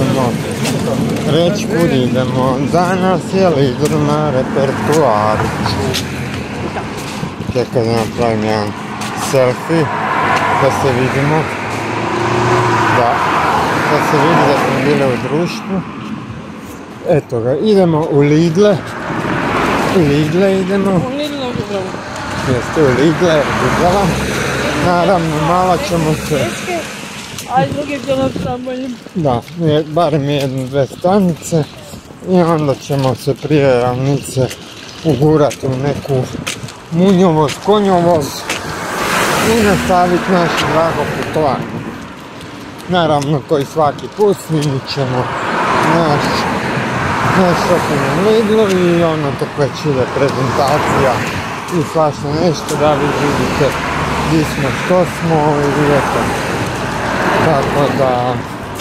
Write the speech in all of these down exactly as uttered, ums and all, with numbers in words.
ćemo reći kud idemo. Danas je Lidl na repertuaru. Čekaj da napravim jedan selfie, da se vidimo. Da, da se vidi da smo bili u društvu. Eto ga, idemo u Lidle. U Lidle idemo. U Lidle u Dubravu. Jeste u Lidle u Dubrava. Naravno, malo ćemo se... A iz druge bilo traboljim. Da, barem jednu, dve stanice. I onda ćemo se prije ravnice ugurati u neku munjovost, konjovost i nastaviti naše drago putovanje. Naravno, koji svaki put snimit ćemo naš, naš shopping u Lidlu i ono tek već ide prezentacija i svašta nešto da vi vidite gdje smo, što smo i eto. Tako da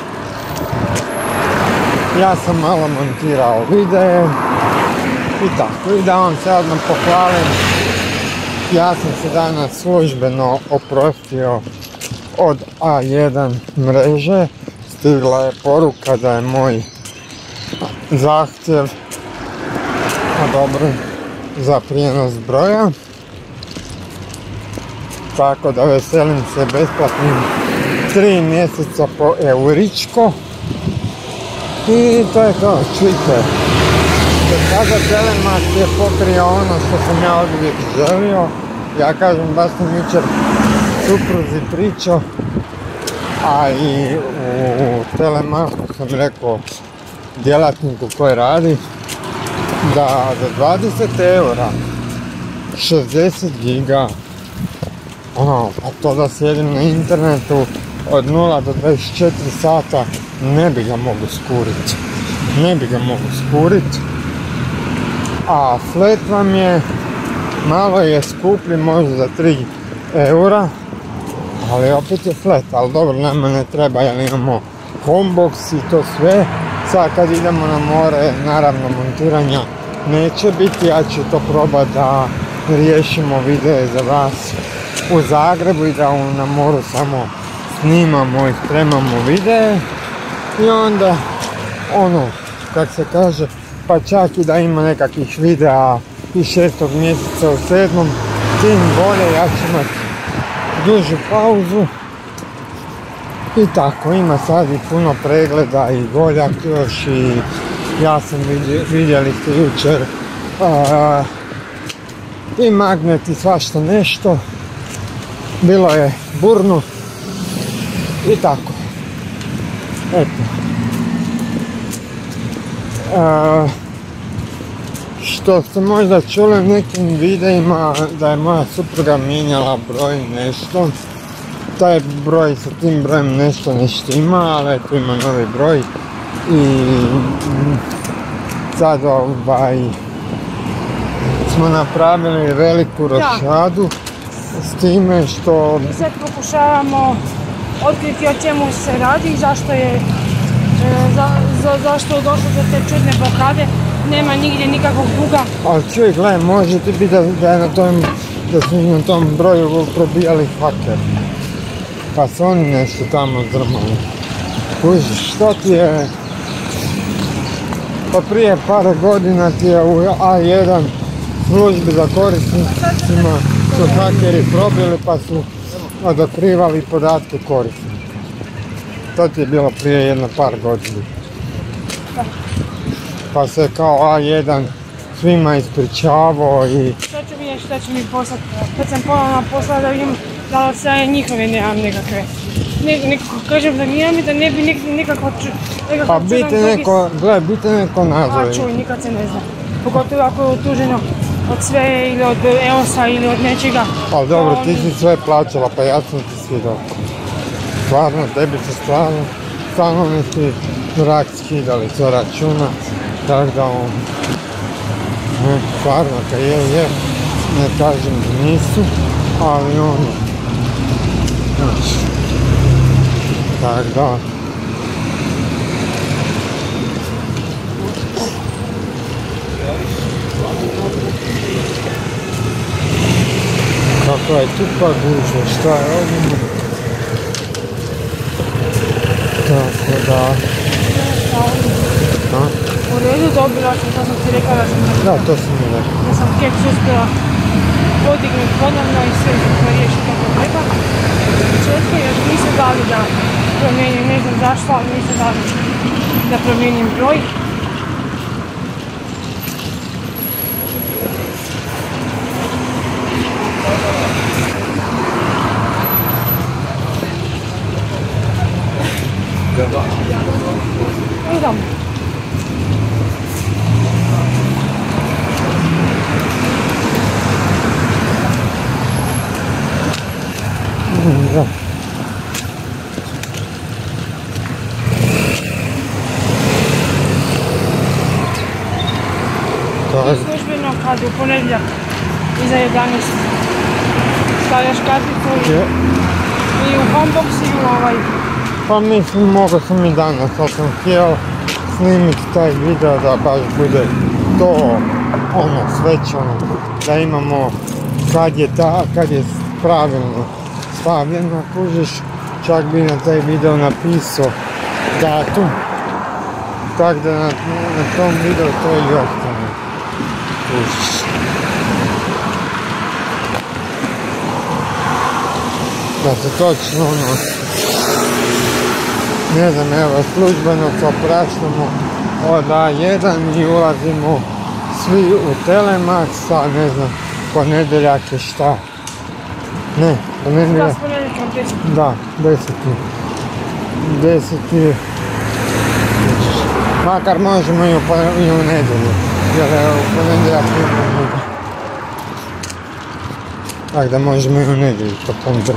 ja sam malo montirao videe i tako, i da vam se odmah pohvalim, ja sam se danas službeno oprostio od A jedan mreže. Stigla je poruka da je moj zahtjev odobren za prijenos broja, tako da veselim se besplatnim tri mjeseca po euričko. I to je to, čujte. Sada Telemark je pokrio ono što sam ja oduvijek želio. Ja kažem, baš sam jučer supruzi pričao, a i u Telemarku sam rekao djelatniku koji radi da za dvadeset eura šezdeset giga, ono, a to da sjedim na internetu od nula do dvadeset četiri sata, ne bi ga mogu skurit. Ne bi ga mogu skurit. A flat vam je, malo je skuplji, možda za tri eura, ali opet je flat, ali dobro, nama ne treba jer imamo homebox i to sve. Sad kad idemo na more, naravno montiranja neće biti, ja ću to probati da riješimo videe za vas u Zagrebu i da na moru samo snimamo i spremamo videe i onda ono, kak se kaže, pa čak i da ima nekakvih videa iz šestog mjeseca u sedmom, tim bolje, ja ću imati dužu pauzu i tako, ima sad i puno pregleda i Goljak još i ja sam vidjeli, vidjeli ste jučer a, i Magnet i svašta nešto, bilo je burno i tako, eto. A, što ste možda čuli u nekim videima da je moja supruga mijenjala broj nešto, taj broj sa tim brojem nešto ne štima, ali tu ima novi broj i sad ovaj smo napravili veliku rošadu s time što... I sad pokušavamo otkriti o čemu se radi i zašto je, za, za, zašto je došlo do te čudne blokade. Nema nigdje nikakvog duga. Ali čuj, gledaj, može ti biti da, da je na tom, da su na tom broju probijali haker. Pa su oni nešto tamo zdrmali. Kužiš, što ti je... Pa prije par godina ti je u A jedan službi za korisnicima su hakeri probili pa su odakrivali podatke korisnika. To ti je bilo prije jedno par godina. Pa se kao A jedan svima ispričavao i... Što ću vidjeti što će mi poslati? Kad sam ponovno poslala da vidim da li sve njihove nemam nekakve. Nekako kažem da nijem i da ne bi nekako čudan... Pa biti neko, gledaj, biti neko nazove. A čuj, nikad se ne zna. Pogotovo ako je otuženo od sve ili od E O S-a ili od nečega. Ali dobro, ti si sve plaćala, pa ja sam ti svi dao. Stvarno, tebi se stvarno, stvarno mi si rak skidali sa računa. Tako da on, ne, stvarno, kad je, je, ne kažem da nisu, ali ono, znaš, tako da. Kako je tu pa gužva, šta je ovdje? Tako da. A? U redu, dobila sam, to sam ti rekla da sam Da, to sam mi rekao. da sam keks uspjela podignuti ponovno i sve smo riješiti kako treba. Četko još nisu dali da promijenim, ne znam zašto, ali nisu dali da promijenim broj. Idemo. Da. To Službeno kad u ponedjeljak iza jedanaest stavljaš karticu je. i u homebox i u ovaj. Pa mislim, mogao sam i danas, ali sam htio snimiti taj video da baš bude to ono svečano, da imamo kad je ta, kad je pravilno stavljeno, kužiš, čak bi na taj video napisao datum, tako da na, na tom videu to i ostane, kužiš. Da se točno ono, ne znam, evo, službeno se opraštamo od A jedan i ulazimo svi u Telemax, a ne znam, ponedjeljak je šta? Ne, ponedjeljak, Da, s ponedjeljkom deset. da, deseti, deseti, makar možemo i u, pone- i u nedjelju, jer evo, u ponedjeljak ne. Tako da možemo i u nedjelju po tom drku.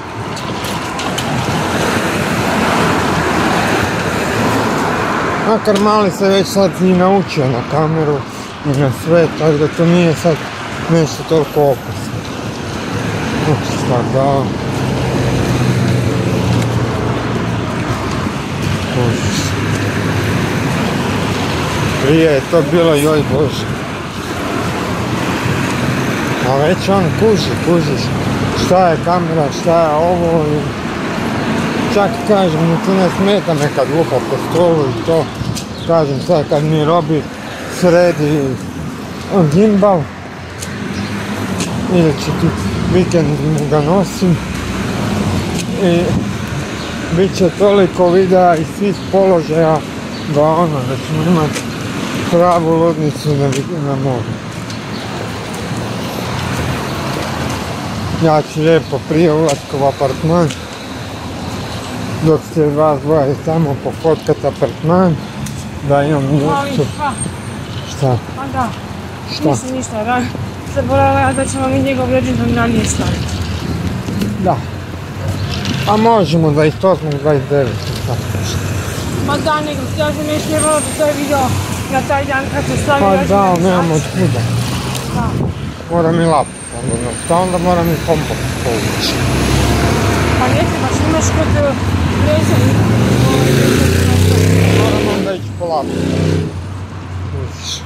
Makar mali se već sad i naučio na kameru i na sve, tako da to nije sad nešto toliko opasno. Znači šta da... Kužiš. Prije je to bilo joj bože. A već on kuži, kužiš šta je kamera, šta je ovo i... Čak kažem, niti ne smeta me kad lupa po stolu i to, kažem sad kad mi Robi sredi gimbal, idući ti vikend mu ga nosim i bit će toliko videa iz svih položaja da ono, da ćemo imati pravu ludnicu na, na moru. Ja ću lijepo prije ulaska u apartman, dok ste vas dvoje tamo pofotkat apartman, da imam Ali, nešto. ha, Šta? a da, Šta? nisam ništa ran. Zaboravila ja da ćemo mi njegov rođendan ranije staviti. Da. A možemo dvadeset osmog dvadeset devetog tako nešto. Ma da, nego ja sam još trebala da taj video na taj dan kad se stavi Pa rođendan da, ali nemam od staviti. kuda. Da. Moram i laptop, onda no. Šta onda moram i kompost povući. Pa ne trebaš, imaš kod leze. Moram onda ići po laptop. Kužiš.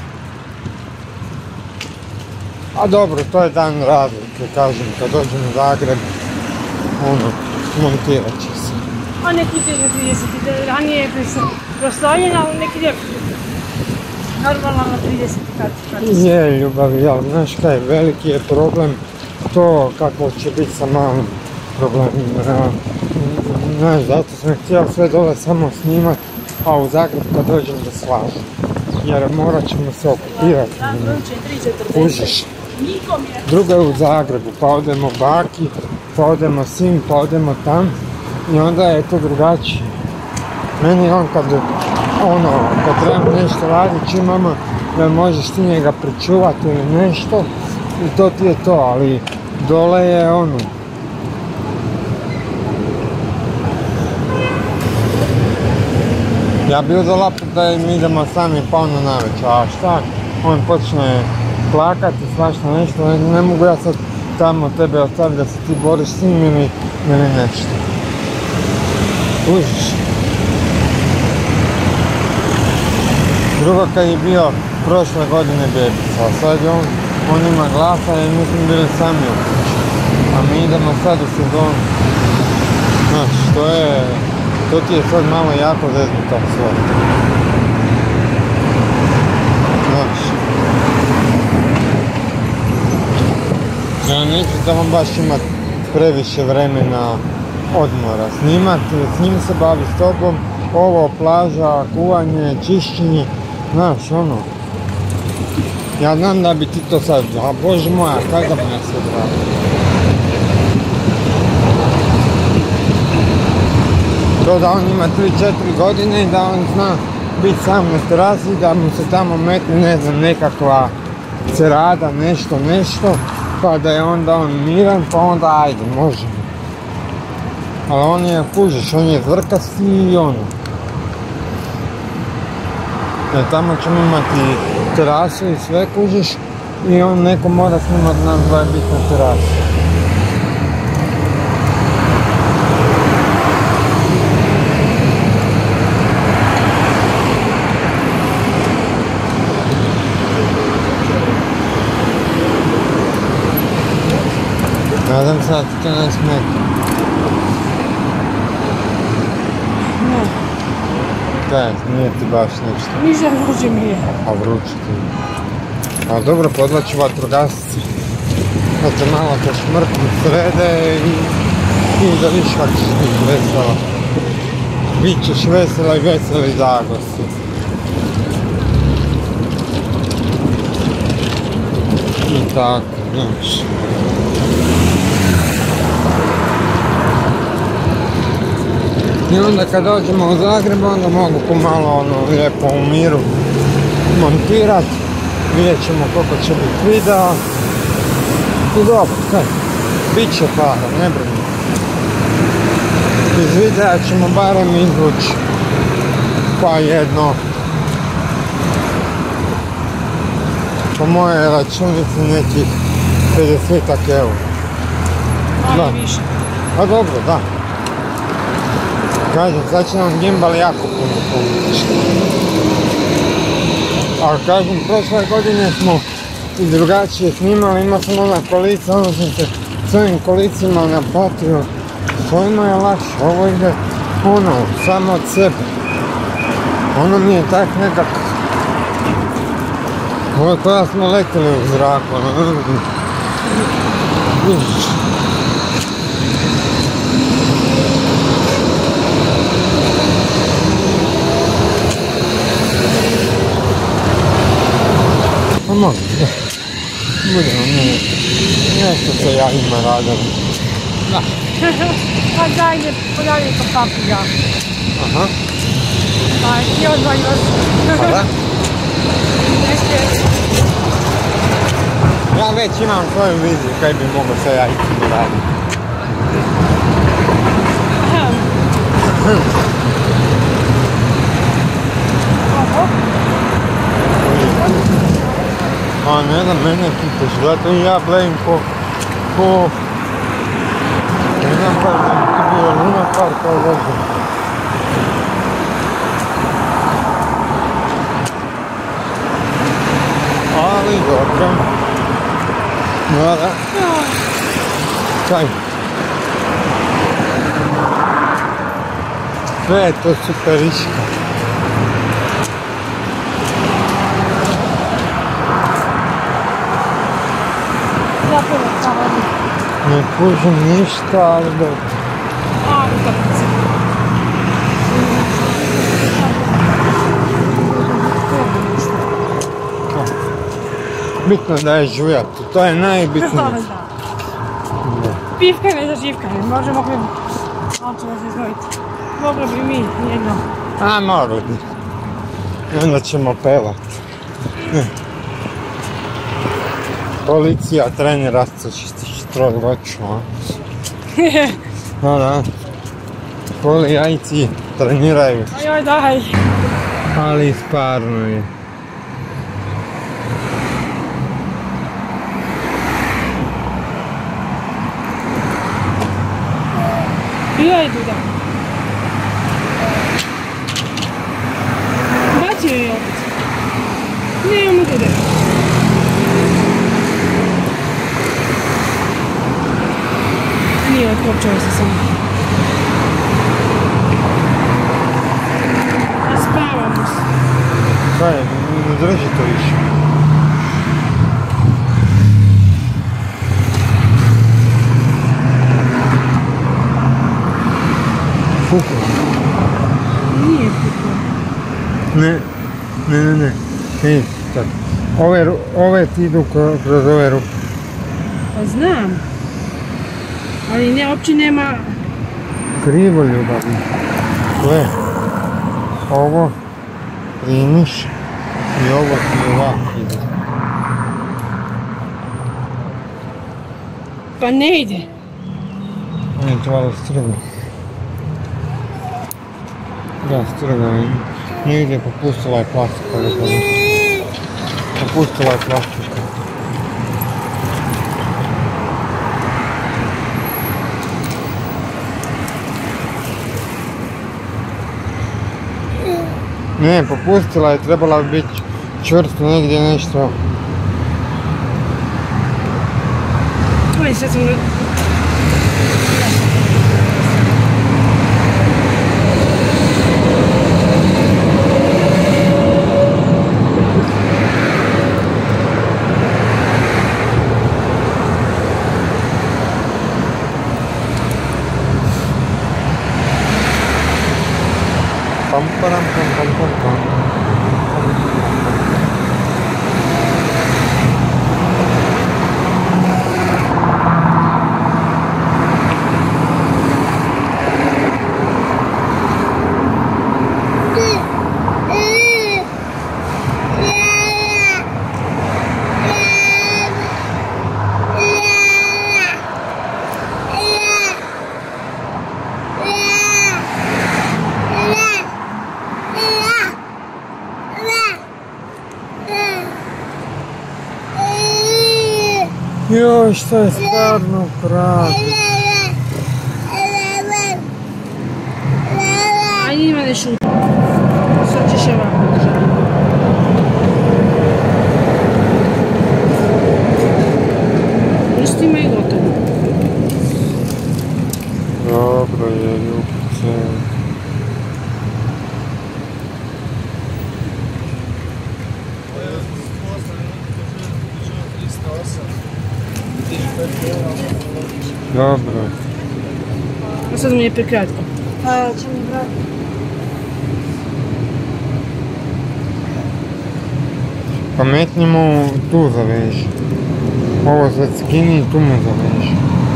A dobro, to je dan razlike, kažem, kad dođem u Zagreb, ono, montirat će se. A neki ide na trideset, ranije je proslavljen, ali neki ide normalno na trideset kad kad se. Je ljubavi, ali znaš kaj, veliki je problem to kako će biti sa malim problemima. Ja, znaš, zato sam htio sve dole samo snimat, a u Zagreb kad dođem da slažem. Jer morat ćemo se okupirati. Kužiš. Drugo je u Zagrebu, pa odemo baki, pa odemo sim, pa odemo tam i onda je to drugačije. Meni on kad, ono, kad trebam nešto raditi, čim mama da možeš ti njega pričuvati ili nešto, i to ti je to, ali dole je ono. Ja bi uzeo laptop da mi idemo sami pa ono navečer, a šta? On počne plakati, svašta nešto, ne, ne mogu ja sad tamo tebe ostaviti da se ti boriš s njim ili, ili nešto. Kužiš? Drugo kad je bio prošle godine bebica, a sad je on, on ima glasa i mi smo bili sami u kući. A mi idemo sad u sezonu. Znači, to je, to ti je sad malo jako zeznuta sve. Znaš. Ja neću tamo baš imat previše vremena odmora snimat, s njim se bavi s tobom, ovo, plaža, kuvanje, čišćenje, znaš, ono. Ja znam da bi ti to sad, a bože moja, kada bi nas sve drago. To da on ima tri četiri godine i da on zna biti sam na terasi, da mu se tamo metne, ne znam, nekakva cerada, nešto, nešto, pa da je onda on miran, pa onda ajde, možemo. Ali on je, kužiš, on je zvrkasti i ono. Jer tamo ćemo imati terasu i sve, kužiš, i on neko mora s njim od nas dvaje biti na terasi. Nadam se da ti to ne smeta. Ne. Kaj, nije ti baš nešto. Ništa vruće mi je. A vruće ti je. A dobro, podlaču vatrogasci. Da te malo te šmrtnu srede i, i da viš kako ćeš biti vesela. Bićeš vesela i veseli Zagorci. I tako, znaš. I onda kad dođemo u Zagreb, onda mogu pomalo ono lijepo u miru montirat. Vidjet ćemo koliko će biti videa. I dobro, kaj, bit će para, ne brini. Iz videa ćemo barem izvući pa jedno, po moje računici, nekih pedesetak eura. Manje više. Pa dobro, da. Kažem, sad će nam gimbal jako puno pomoći. Ali kažem, prošle godine smo i drugačije snimali, imao sam ona kolica, ono sam se s ovim kolicima napatio. S ovima je lakše, ovo ide ono, samo od sebe. Ono mi je tak nekak... Ovo je koja smo letili u zraku, ono... Pa može, da. Budemo mi nešto sa jajima radili. Da. Pa dajde, podajde to papiga. Aha. Pa i odva još. Pa da? Nešto. Ja već imam svoju viziju kaj bi mogao sa jajicima raditi. Ovo? A ne znam, mene pitaš, zato i ja blejim ko... ko... Ne znam pa da bi ti bio Luna Park, kao veze. Ali dobro. Da, da. Kaj? Sve je to superiška. Zapravo samo. Ne kužim ništa, ali dobro. A, utakmice. Bitno da je žujat, to je najbitnije. Da. Pivkanje za živkanje, može mogli bi... Malo ću vas izvojiti. Mogli bi mi jedno. A, mogli bi. I onda ćemo pevat. Policija, trener, rastačiš trojloču, a? Da, da. Polijajci treniraju. Ajoj, daj. Ali sparno je. Ja idu da. Bacio je opet. Ne, imam udude. Nije otkopčao se sam. A spavamo se. Šta je, drži to više. Puklo. Nije puklo. Ne, ne, ne, ne. Vidi, sad. Ove, ru- ove ti idu kro- kroz ove rupe. Pa znam. Ali ne, uopće nema... Krivo ljubavno. Gle. Ovo primiš i ovo ti ovako ide. Pa ne ide. Ne, to malo strga. Da, strga. Ne ide, popustila je plastika. Popustila je plastika. Ne, popustila je, trebala bi biti čvrsto negdje nešto. Oj, sad sam... Pam, param, pam, pam, pam, pam. Joj, šta je stvarno krati. Ajde, ima ne šuti. Sad ćeš je ovako držati. Pustima i gotovo. Dobro je, ljubice. Dobro. A sad mi je prekratko. Pa ćemo vratiti. Pametnije mu tu zaveži. Ovo sad skini i tu mu zaveži.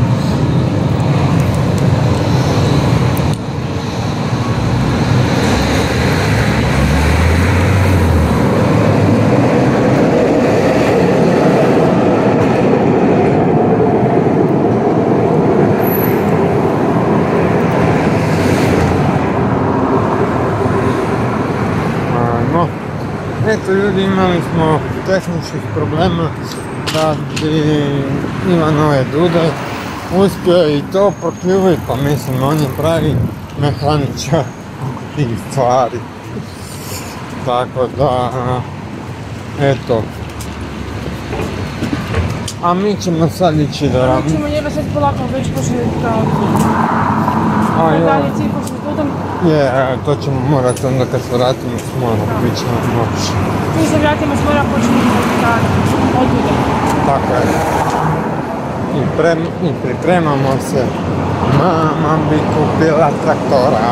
Eto ljudi, imali smo tehničkih problema da bi Ivanove dude uspio i to prokljuviti, pa mislim on je pravi mehaničar tih stvari. Tako da, eto. A mi ćemo sad ići da radimo. Mi ćemo njega sad polako već početi kao... A Da jo, dalje ciklus s dudom. je, to ćemo morati onda kad se vratimo s mora, bit će nam moći. Mi se vratimo s mora, počnemo od dude. Tako je. I, pre, I pripremamo se. Mama bi kupila traktora.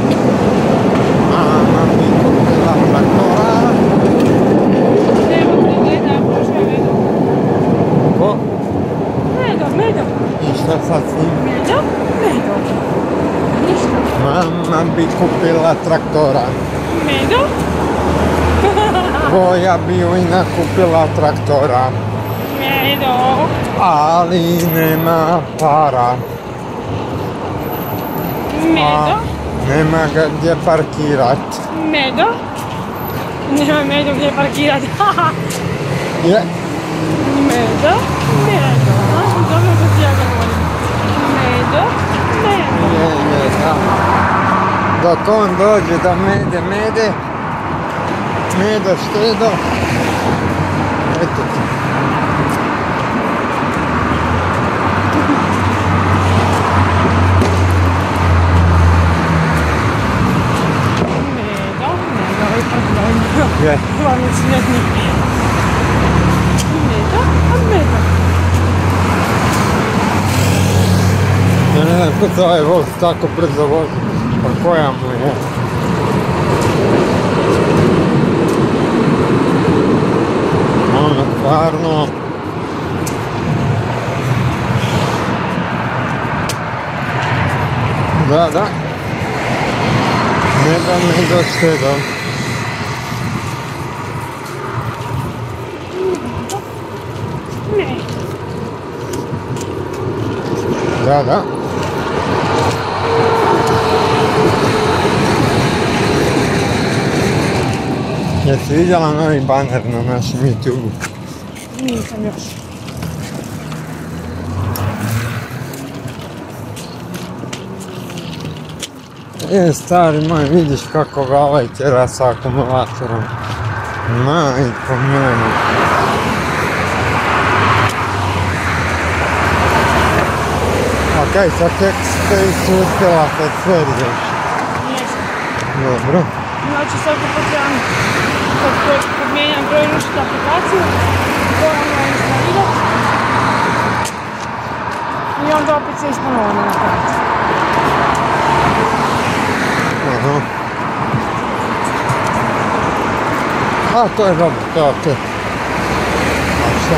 Mama bi kupila traktora. Evo ti gleda, pošao je Medo. Ko? Medo, Medo. I šta sad s njim? Medo, Medo. Ništa. Mama bi kupila traktora. Medo? Koja bi Ina kupila traktora. Medo. Ali nema para. Medo. Nema ga gdje parkirat. Medo. Nema Medo gdje parkirat. Je. Medo. Medo. A, dobro što ti ja govorim. Medo. Medo. Je, je, da. Dok on dođe da mede, mede. Medo, štedo. Eto ti. Medo. Medo. I problem. Je. Glavni svijetnik. Ne znam ko se ovaj voz tako brzo vozi, pa koja mu je. Ono, stvarno. Da, da. Ne da me došedam. Ne. Da, da. Jesi vidjela novi baner na našem YouTube-u? Nisam još. E, stari moj, vidiš kako ga ovaj tjera sa akumulatorom. Majko mene. A kaj, sad tek ste ispustila kad sve riješ? Nisam. Dobro. Znači sad kad trebam, kad, kad mijenjam broj rušiti aplikaciju, moram ga instalirati i onda opet se isponovno napraviti. Aha. A, to je dobro, to je okej. A šta?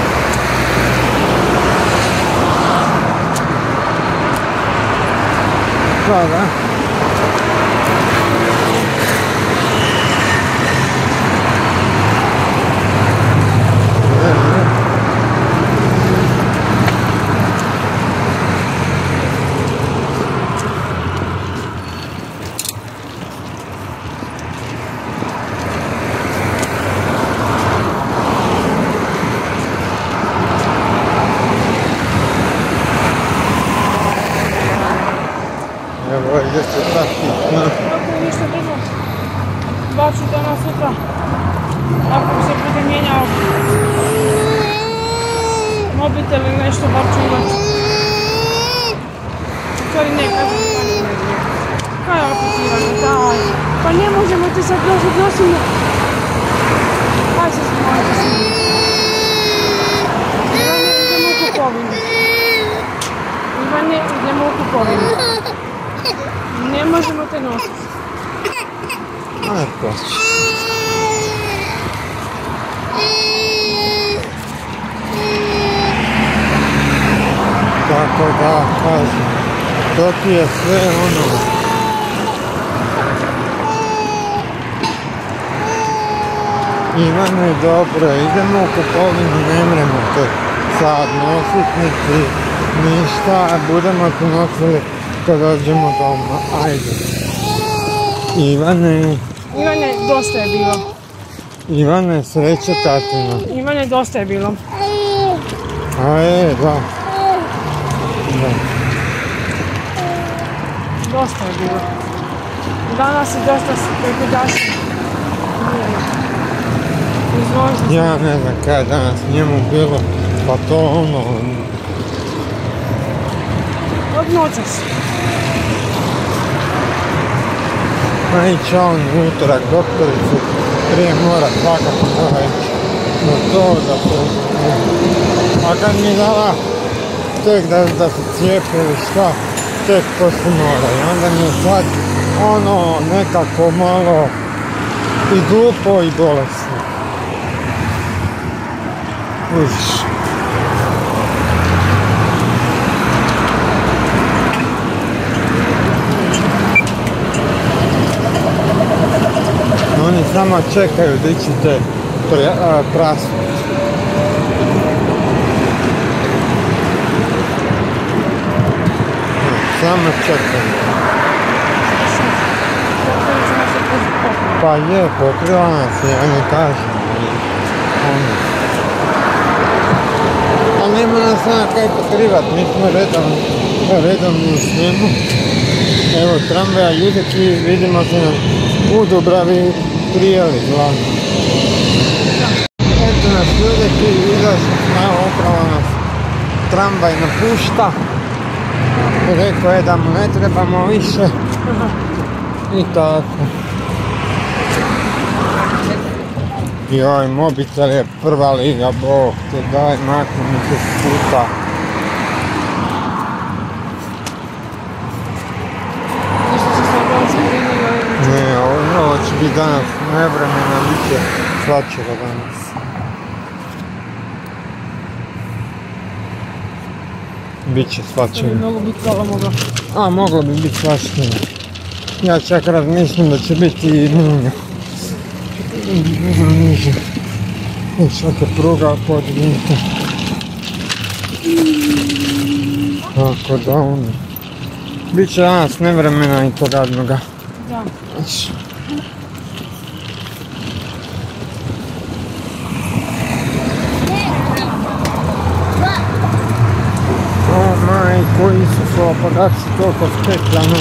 Da, da. Evo, ide se tako, no. Ako je ništa drugo, dva ću danas sutra, ako se bude mijenjao mobitel ili nešto, bar ću imati. Stvari ne, kažem, kaj ne znam. Kaj je aputirano, daj. Pa ne možemo ti sad nositi, nosimo. Kaj se smojite s njim? Ivane, idemo u kupovinu. Ivane, idemo u kupovinu. Ne možemo te nositi. Aj, plaći. Tako da, kažem, to ti je sve ono. Ivane, dobro, idemo u kupovinu, ne mremo te sad nosit niti ništa, budemo te nosili kad dođemo doma, ajde. Ivane... Ivane, dosta je bilo. Ivane, sreće tatina. Ivane, dosta je bilo. A je, da. Da. Dosta je bilo. Danas je dosta prekodašnje. Izvozi. Ja ne znam kada je danas njemu bilo, pa to ono... Od noćas. Ma iće on utorak doktoricu, prije mora svakako mora ići na to da se... A kad mi dala tek da, da se cijepe ili šta, tek poslije mora. I onda mi je sad ono nekako malo i glupo i bolesno. Uviš. Oni samo čekaju da ćete prasnuti. Samo čekaju. Pa je, pokrila nas je, ja ne kažem. Ono. Ali nema nas ona kaj pokrivat, mi smo redovno, redovno u snijemu. Evo tramvaja Judeki, vidimo se u Dubravi Prijeli glavno. Eto nas Judeki, izašli smo, upravo nas tramvaj napušta. Rekao je da mu ne trebamo više. I tako. Joj, mobitel je prva liga, bog te daj, maknu mi se s puta. danas nevremena, bit će svačega danas. Biće svačega. To bi mogo biti hvala moga. A, moglo bi biti svačega. Ja čak razmišljam da će biti i munja. Dobro niže. I svaka pruga podignuta. Tako da ono. Biće danas nevremena i to radnoga. Da. O majko Isusova, pa da si toliko spetljano.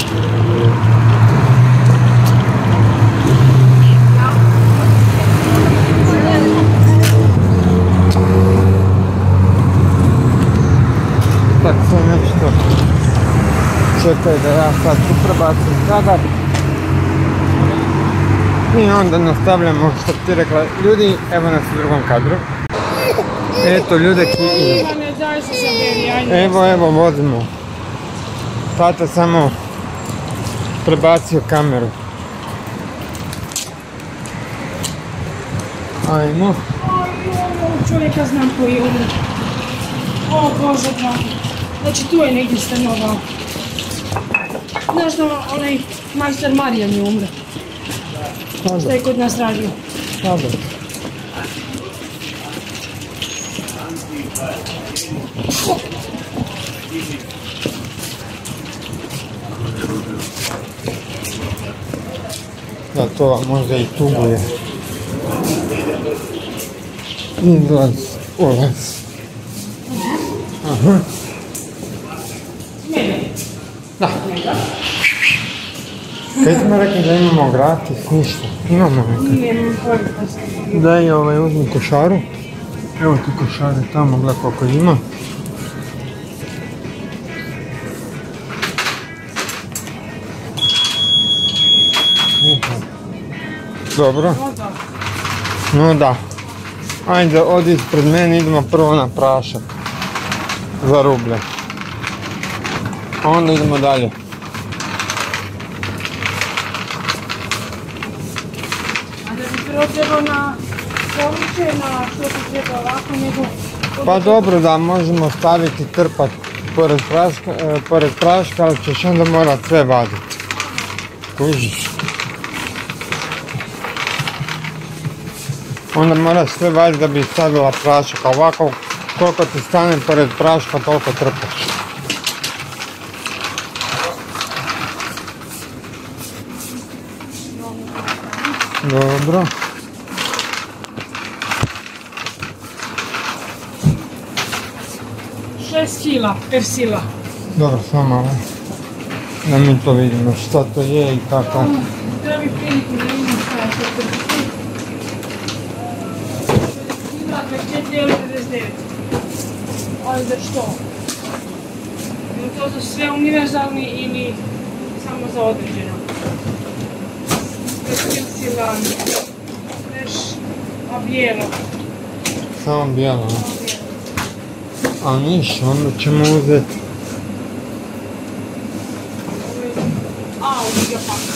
Tak sam nešto. Čekaj da ja sad tu prebacim kadar. I onda nastavljamo što bi ti rekla. Ljudi, evo nas u drugom kadru. Eto ljude ki... Evo, evo, vozimo. Tata samo prebacio kameru. Ajmo. Čovjeka znam koji je umre. O Bože dragi. Znači tu je negdje stanovao. Znaš da onaj majstor Marijan je umre. Što je kod nas radio. Dobro. Da, to vam možda i tuguje. Izlaz, ulaz. Aha. Da. Kaj smo rekli da imamo gratis, ništa. Imamo nekaj. Daj ovaj, uzmi košaru. Evo ti košare tamo, gledaj koliko ima. Dobro. No da. Ajde, odi ispred mene, idemo prvo na prašak. Za rublje. A onda idemo dalje. A da bi prvo trebao na povrće, na što se treba ovako, nego... Pa dobro da možemo staviti trpat pored praška, e, pored praška, ali ćeš onda morat sve vaditi. Kužiš. Onda moraš sve vaditi da bi stavila prašak, a ovako koliko ti stane pored praška, toliko trpaš. Dobro. Šest kila persila. Dobro, samo malo. Da mi to vidimo šta to je i kako. Treba bi prilike da vidimo šta je to persila. pedeset četiri pedeset devet. Ali za što? Je to za sve univerzalni ili samo za određeno? Persila, veš, a bijelo. Samo bijelo. A ništa, onda ćemo uzeti. A, ovdje ga pak.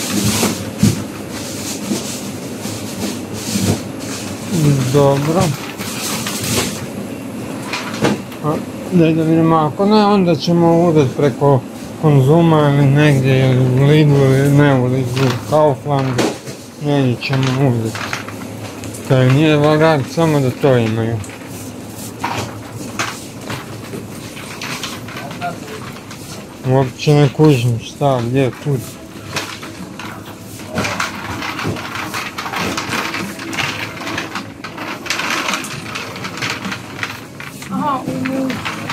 Dobro. A, daj da vidimo, ako ne, onda ćemo uzeti preko Konzuma ili negdje, ili u Lidlu, ili ne u Lidlu, u Kauflandu. Negdje ćemo uzeti. Kaj nije valjda samo da to imaju. Uopće ne kužim šta, gdje, kud. Aha, u...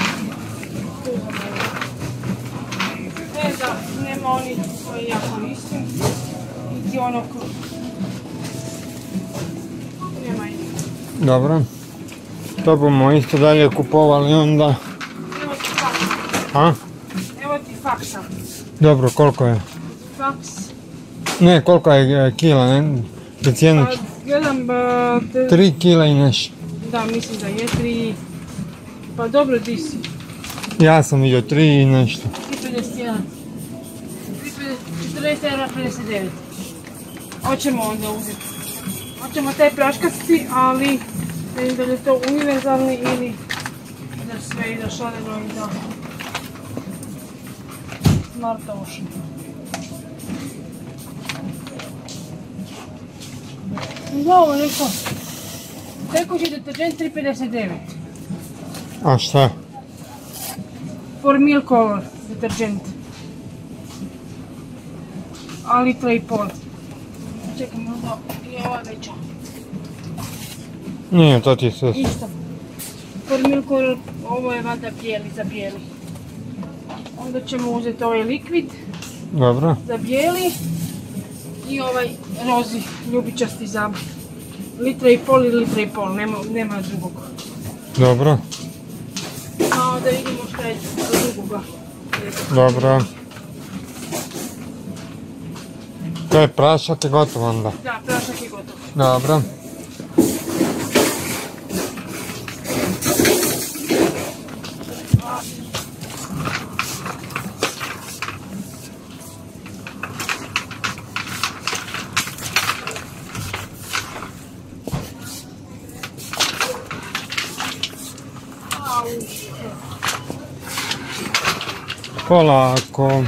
E da, nema onih koje ja koristim. Niti ono ko... Nema ih. Dobro. To bomo isto dalje kupovali onda. Evo ti faksa. A? Evo ti faksa. Dobro, koliko je? Faks. Ne, koliko je kila, ne? Da cijenu... Pa gledam... ba, te- Tri kila i nešto. Da, mislim da je tri... Pa dobro, di si? Ja sam vidio tri i nešto. tri pedeset jedan. četrnaest eura pedeset devet. Hoćemo onda uzeti. Hoćemo taj praškasti, ali ne znam da li je to univerzalni ili za sve i za šareno i za Smart Ocean. Da, ovo neko tekući deterđent tri pedeset devet. A šta? For Milk Color deterđent. A litra i pol. Čekaj, možda je ova veća. Nije, to ti je sve. Isto. For Milk Color, ovo je vada bijeli za bijeli. Onda ćemo uzeti ovaj likvid. Dobro. Za bijeli. I ovaj rozi, ljubičasti za litra i pol ili litra i pol, nema, nema drugog. Dobro. Malo da vidimo šta je za drugoga. Dobro. To je prašak i gotovo onda. Da, prašak je gotov. Dobro. Polako.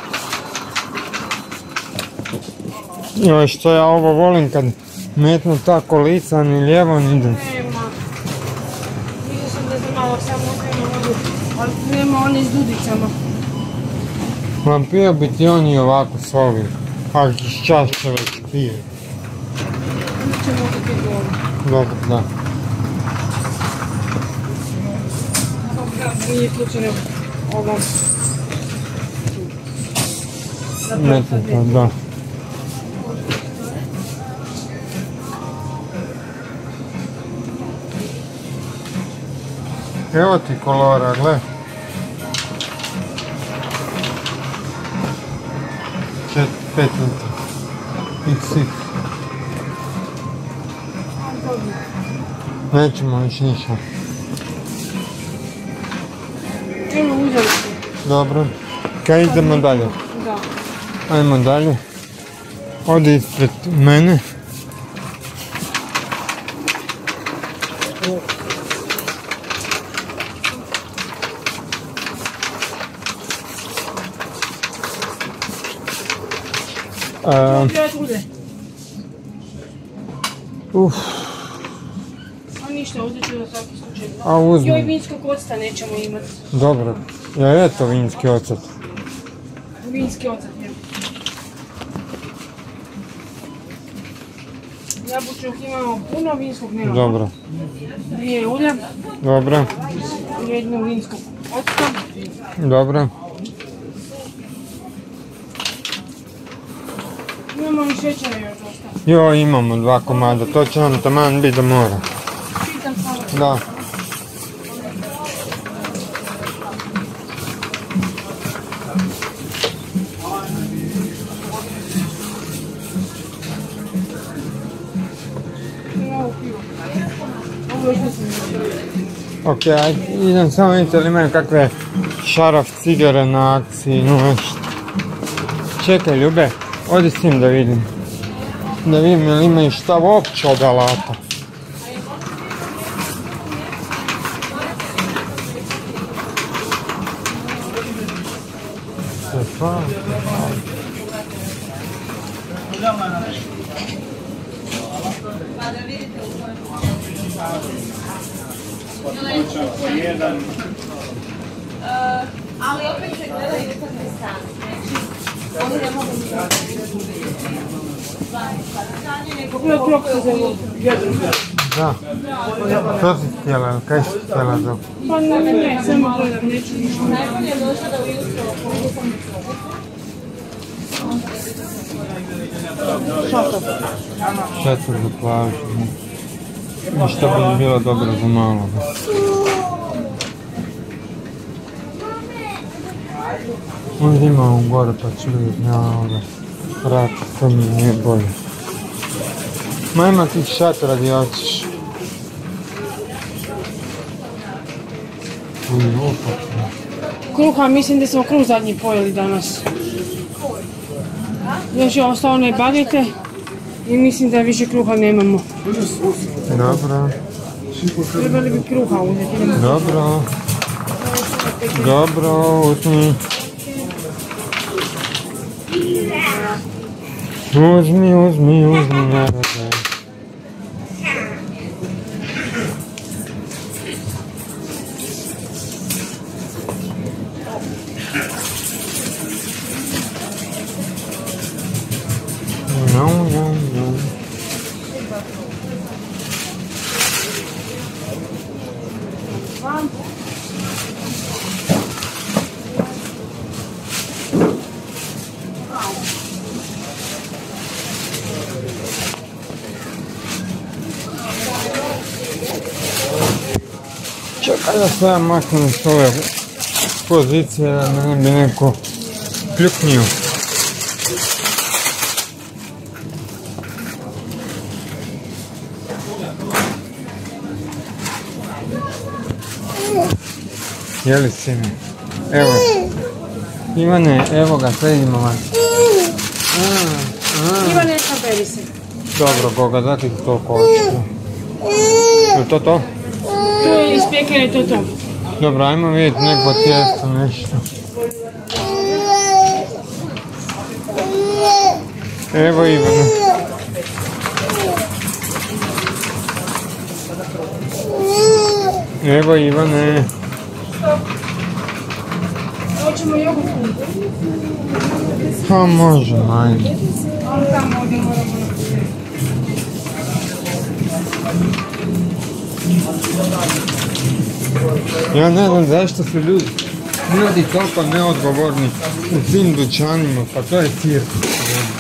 Joj, što ja ovo volim kad metnu tako lica, ni lijevo ni desno. Nema. Vidio sam da za malo samo nema vodu, ali nema one s dudicama. Ma pio bi ti on i ovako s ovim, ako iz čašća već pije. Mi ćemo uzeti dolu. Dobro, da. Nije slučajno ovom. Metnu to, da. Evo ti kolora, gle. Čet, pet litra. iks iks. Nećemo više ništa. Evo uzeli smo. Dobro. Kaj idemo dalje? Da. Ajmo dalje. Odi ispred mene. A, uf, A ništa, uzet ću za svaki slučaj. a uzmi. Joj, vinskog octa nećemo imati. Dobro. Ja, je to vinski ocet. Vinski ocet je. Jabučnog imamo puno, vinskog nemamo. Dobro. Dvije ulja, Dobro. jednu vinskog octa. Dobro. Imamo i šećera još dosta. Jo, imamo dva komada. To će nam taman biti da mora. Pitam samo. Da. Imamo pivo. Ovo još mislim. Ok, ajde, idem samo vidjeti li imaju kakve šaraf cigare na akciji, no nešto. Čekaj, Ljube, odi s tim da vidim. Da vidim ili imaju šta uopće od alata. Stefan. Ali opet se gleda i utakne strane. Oni ne mogu Ovo krok se zelo. Da. Što si htjela, ili kaj si htjela da? Pa ne, ne, ne, samo gledam, neću ništa. najbolje je došlo da ujutro pogledam Šetor za plažu. Ništa bi bilo dobro za malo. Možda ima u gore pa ću vidjeti na ovoga vrata, to mi nije bolje. Ma ima tih šatora gdje hoćeš. Uj, opak. Kruha, mislim da smo kruh zadnji pojeli danas. Još je ostao one bagete I mislim da više kruha nemamo. Dobro. Trebali bi kruha uzeti. Dobro. Dobro, uzmi. Uzmi, uzmi, uzmi, narode. No, no, no. Čekaj da se ja maknem s ove pozicije da me ne bi neko pljuknio. Jeli si mi? Evo. Ivane, evo ga, sredimo vas. Ivane, saberi se. Dobro, koga dati to kočku. Je to to? To je ispjekano i to to. Dobro, ajmo vidjeti neko tijesto, nešto. Evo Ivane. Evo Ivane. Hoćemo jogurt. Pa može, ajde. Ali tamo ovdje moramo napisati. Ja ne znam zašto su ljudi, ljudi toliko neodgovorni u tim dućanima, pa to je cirkus.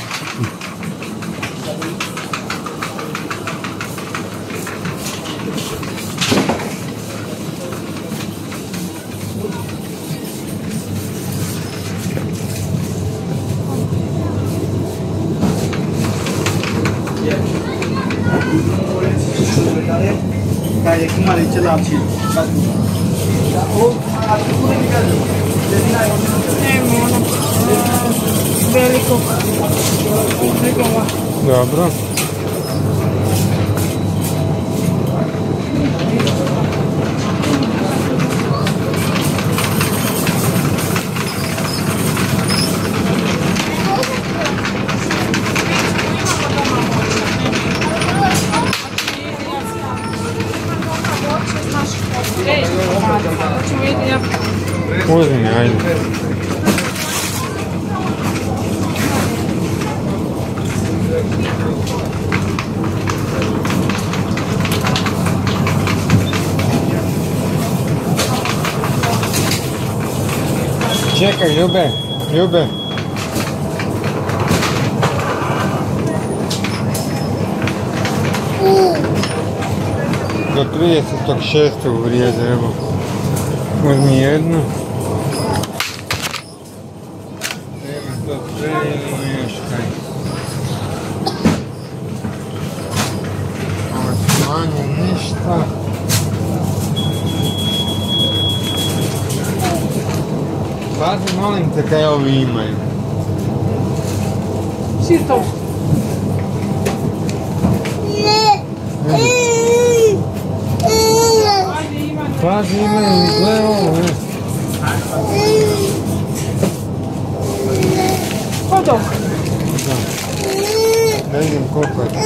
kayak kemarin celam sih. Oh, aku pun juga. Jadi naik Nemo ono velikog žigova. Dobro. Uzmi, ajde. Čekaj, Ljube, Ljube. Do tridesetog šestog vrijede, evo. Uzmi jednu. Nema to sve ili još kaj. Ovo smanje ništa. Pazi, molim te kaj ovi imaju. Sir toast. Pazi, imaju, gle ovo, ne. Hot dog. Da. Ne vidim koliko je.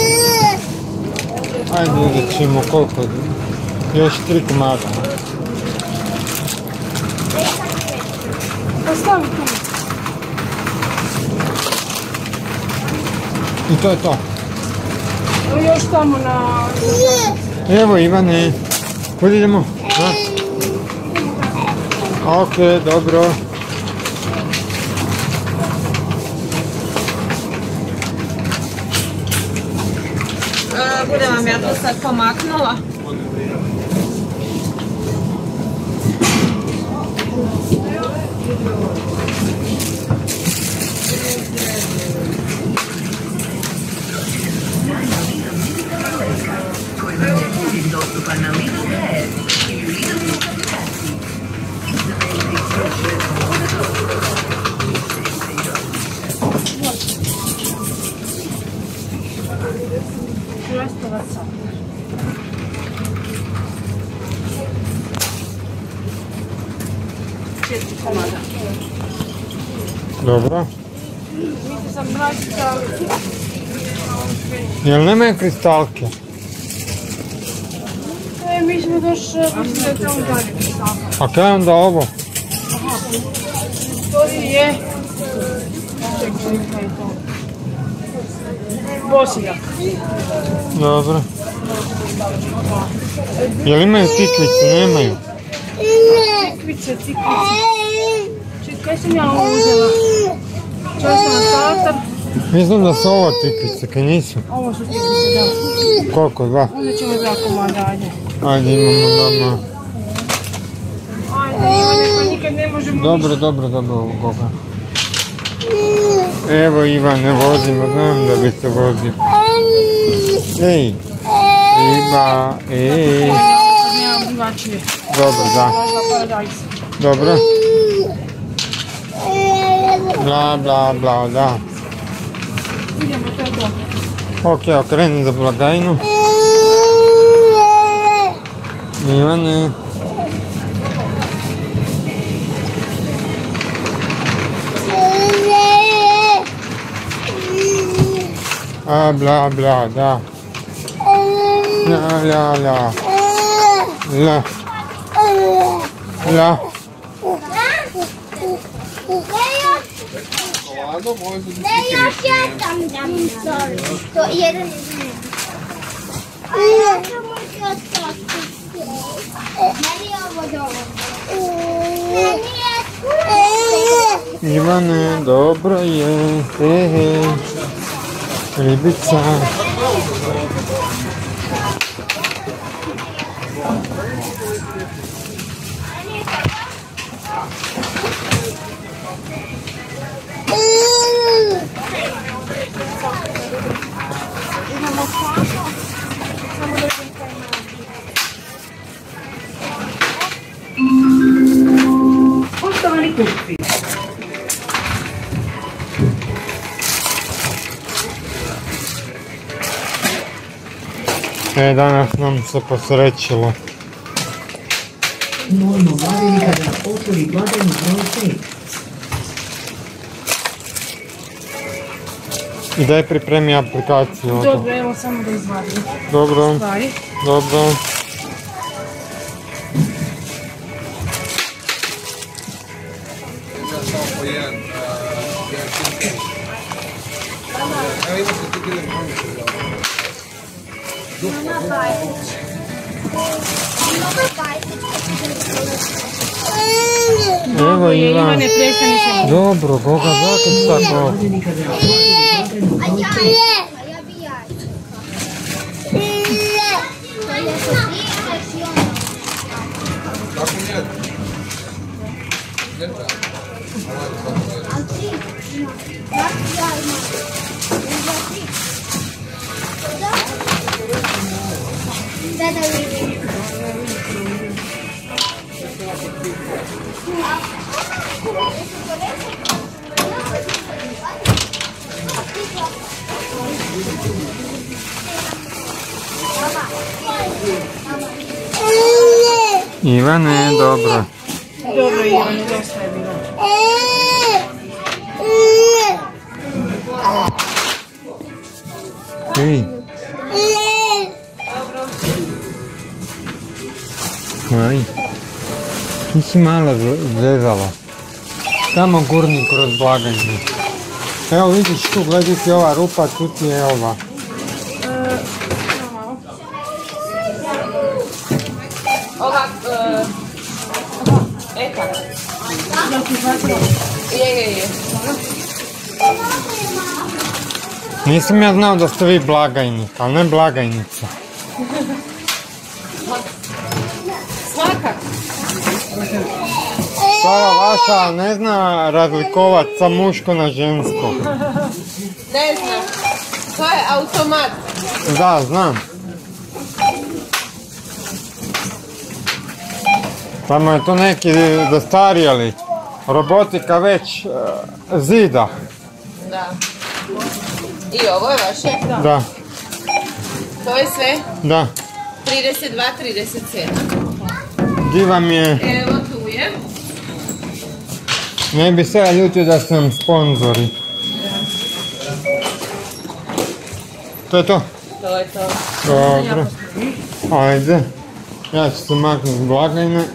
Ajde, vidjet ćemo koliko je. Još tri komada. Pa stavi tu. I to je to. Još tamo na... Evo Ivane. Kud idemo? Da. Ok, dobro. Budem vam ja to sad pomaknula. komada. Dobro. Mislio sam mračica, Jel nemaju kristalke? e, mi smo došli, mislim da je tamo dalje kristalka. A kaj je onda ovo? To je... Čekaj, kaj je to? Bosiljak. Dobro. Jel imaju tikvice? Nemaju. Tikvice, tikvice. Čekaj, kaj sam ja ovo uzela? Čeo sam satar. Mislim da su ovo tikvice, kaj nisu? Ovo su tikvice, da. Koliko? Dva? Onda ćemo dva komada, ajde. Ajde, imamo doma. Ajde, Ivane, pa nikad ne možemo Dobro, dobro, dobro, ovo koga. Evo Ivane, vozimo, znam da bi se vozio. Ej, riba, ej. Nemam drugačije. Dobro, da. Možda paradajz. Dobro. Bla, bla, bla, da. Idemo, to je to. Ok, okreni za blagajnu. Ivane. A, bla, bla, da. La, la, la. La. La. Ne, još ja sam dam, sorry. To jedan ja sam možda to meni je ovo dovoljno. Meni je... Ivane, dobro je. He, he. Ribica. Poštovani kupci, E, danas nam se posrećilo. Molimo blagajnika da otvori blagajnu broj pet. I daj pripremi aplikaciju. Dobro, evo samo da izvadim. Dobro, Stvari. dobro. Evo Je, Ivan. Ivane, prestani se. Dobro, koga zakaj tako? Blagajnika da otvori blagajnu broj pet. Ja bi jajčka. To je to ti, još i ono. Ali ti, ima. Ja imam. Ja ti. Da, da vidim. Ivane, dobro. Dobro, Ivane, dosta je bilo. Ej. Aj. Ti si malo zezala. Tamo gurni kroz blagajnu. Evo vidiš tu, gledaj ti ova rupa, tu ti je ova. ova, uh, eka. Je, je, je. Nisam ja znao da ste vi blagajnik, ali ne blagajnica. Svaka. Stava vaša ne zna razlikovat sa muško na žensko. Ne znam. To je automat. Da, znam. Samo je to neki zastarjeli. Robotika već uh, zida. Da. I ovo je vaše? Da. Da, To je sve? da. trideset dva trideset sedam. Di vam je? Evo tu je. Ne bi se ja ljutio da su nam sponzori. To je to? To je to. Dobro. Ajde. Ja ću se maknuti s blagajne.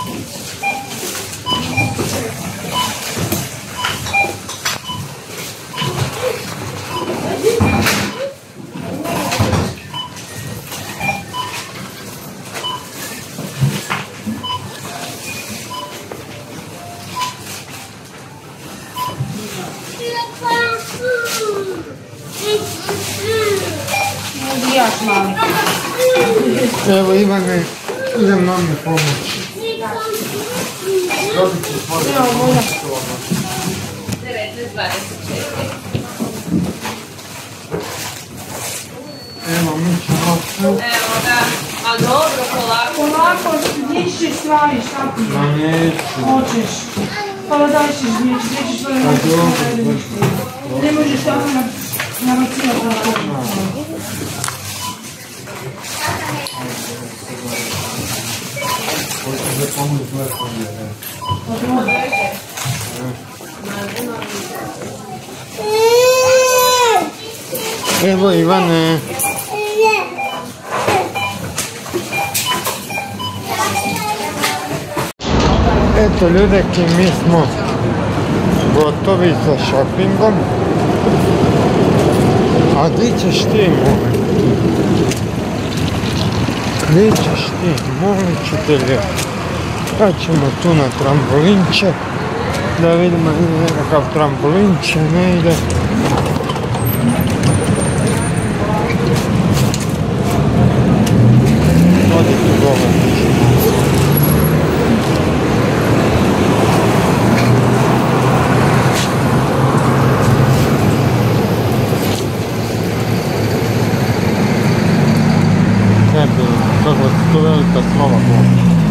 Udijaš mali. Evo Ivane, idem mami pomoći. Dobit ću svoje. Evo voda. devetnaest dvadeset četiri. Evo mi ćemo sve. Evo da, a dobro, polako. Polako, diši stvari, šta ti je? Ma neću. Hoćeš. Pa da daj ćeš zmijeći, nećeš svoje moći. Ne možeš tako nabacivati na to. Hoću da pomoći svoje pomjere. Evo Ivane. Eto ljudeki, mi smo gotovi sa šopingom. A di ćeš ti, molim? Di ćeš ti, molim ću te lijepo. Pa ćemo tu na trambolinče. Da vidimo nekakav trambolinče, ne ide. Odi tu dole. Ne bi, kako je to velika slova bila.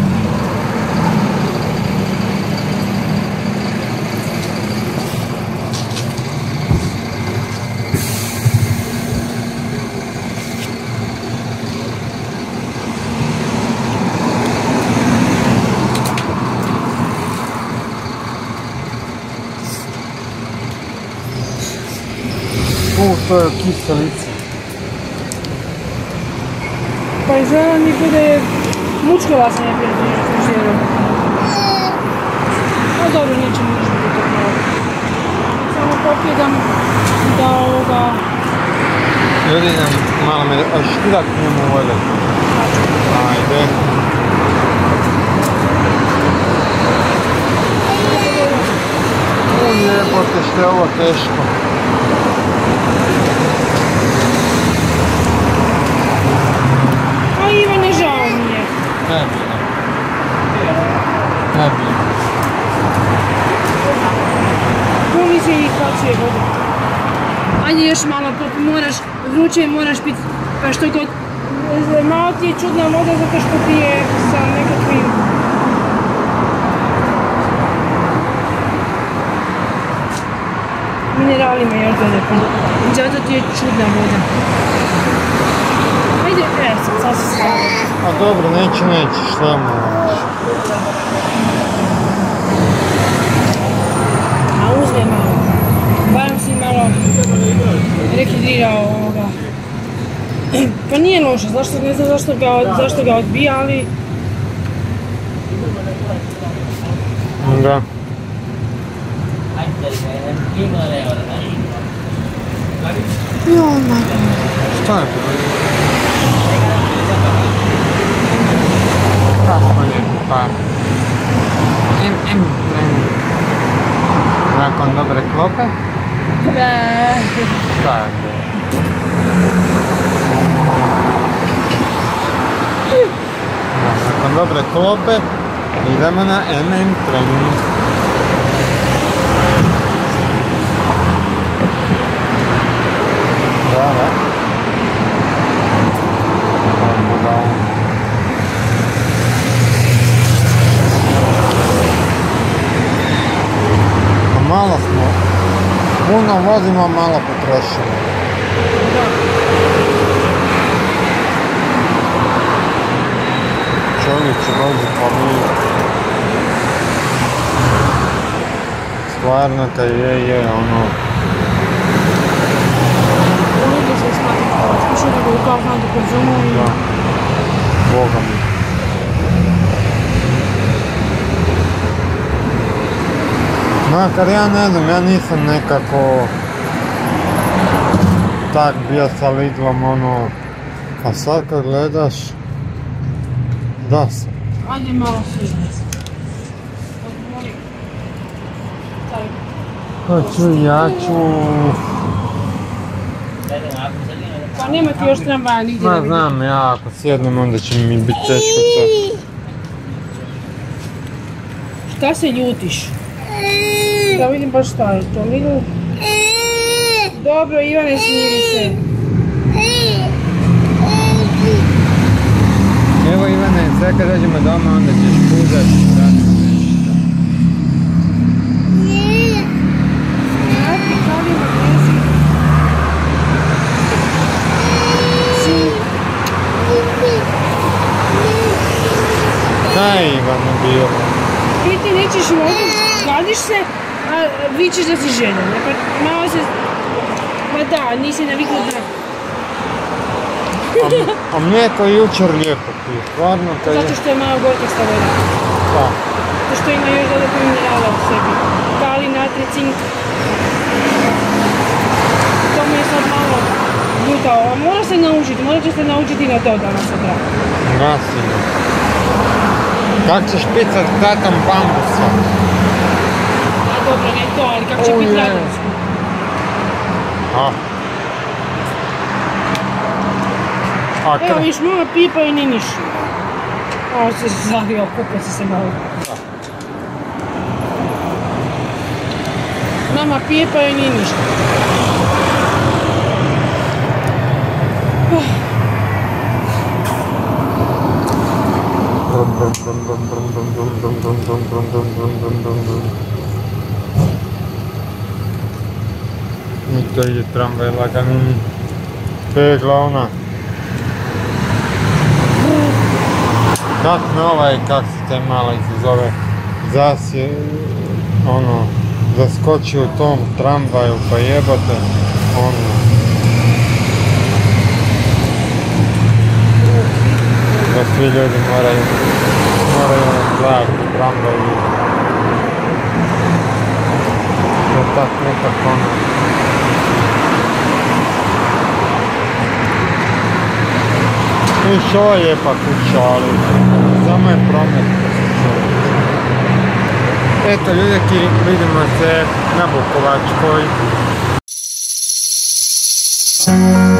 U, to je kiselica. Pa izgleda mi ko da je mučkala sam je prije frižiderom. No dobro, neće mučiti to malo. Samo popjedam da ovoga... Ljudi nam malo me oštirak njemu vode. Ajde. U jebote što je ovo teško. A Ivane, žao mi je. Ne bi. Ne bi. Puni se i kacuje voda. Ajde još malo, pa moraš, vruće je moraš piti, pa što god, malo ti je čudna voda zato što ti je sa nekakvim... mineralima još dodatno. Zato ti je čudna voda. Ajde, e, sad, sad se stavim. A dobro, neće, neće, šta mu? A uzme malo. Barem si malo rekidrirao ovoga. Pa nije loše, zašto, ne znam zašto ga, zašto ga odbija, ali... Da. Joj, majko. Šta je to? Kako je pa? Em, em, em. Nakon dobre klope? Da. Šta je to? Nakon dobre klope idemo na em em trening. Da, da. Ajmo da. Malo smo, puno vozimo, malo potrošimo. Čovječe vozi po mir. stvarno kaj je, je, ono... Uvijek se shvatim kao slušao nego kao znam da konzumu i... Da. Boga mi. Makar ja ne znam, ja nisam nekako... Tak bio sa Lidlom, ono... A sad kad gledaš... Da sam. Ajde malo sviđa. Odmori. Taj. Hoću, ja ću... Pa nema ti još tramvaja nigdje da Ma vidim. znam, ja ako sjednem onda će mi biti teško to. Šta se ljutiš? Da vidim baš šta je to, Milu. Dobro, Ivane, smiri se. Evo Ivane, sve kad dođemo doma onda ćeš puzat i tako nešto. Jaki, kao ima mjezi. Kaj Ivane bilo? I ti nećeš možda, kladiš se, a vičeš da si željen. Pa malo se... Ma da, nisi navikla da... A, a mlijeko je jučer lijepo pije, stvarno kad je... Zato što je malo gorkasta voda. Da. Zato što ima još dodatno minerala u sebi. Kali, natrij, cink. To mi je sad malo ljutao. A mora se naučiti, morat će se naučiti na to danas sutra. Da, sigurno. Kak ćeš picat tatom bambusa? A dobro, ne to, ali kako će O, biti je. radonsko. A. A Evo ka... viš, mama pipa i ni niš. Ovo se zavio, kupio si se malo. Mama pipa i ni ništa. Brum, brum, brum, brum, brum, brum, brum, brum, brum, brum, brum, brum, brum, brum, brum. I to ide tramvaj laganin. Pegla ona. Kak me ovaj, kak se taj malaj se zove, zasje, ono, zaskoči u tom tramvaju, pa jebate, ono. Da svi ljudi moraju, moraju gledati u tramvaju. To je tak nekako ono. Viš, ovo je lijepa kuća, ali samo je promet. Eto ljudeki, vidimo se na Bukovačkoj.